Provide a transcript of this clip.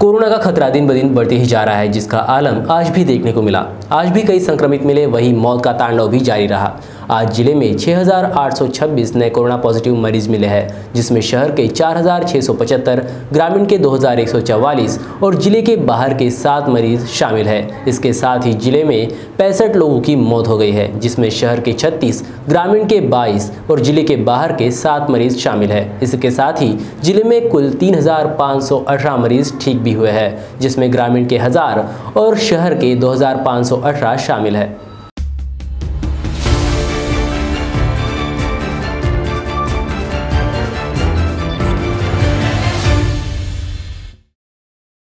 Corona का खतरा दिन ब दिन बढ़ते ही जा रहा है, जिसका आलम आज भी देखने को मिला। आज भी कई संक्रमित मिले, वहीं मौत का तांडव भी जारी रहा। आज जिले में 6,826 नए कोरोना पॉजिटिव मरीज मिले हैं, जिसमें शहर के 4,675, ग्रामीण के 2,144 और जिले के बाहर के 7 मरीज शामिल हैं। इसके साथ ही जिले में 65 लोगों की मौत हो गई है, जिसमें शहर के 36, ग्रामीण के 22 और जिले के बाहर के 7 मरीज शामिल हैं। इसके साथ ही जिले में कुल 3,518 मरीज ठीक भी हुए हैं, जिसमें ग्रामीण के 1000 और शहर के 2,518 शामिल है।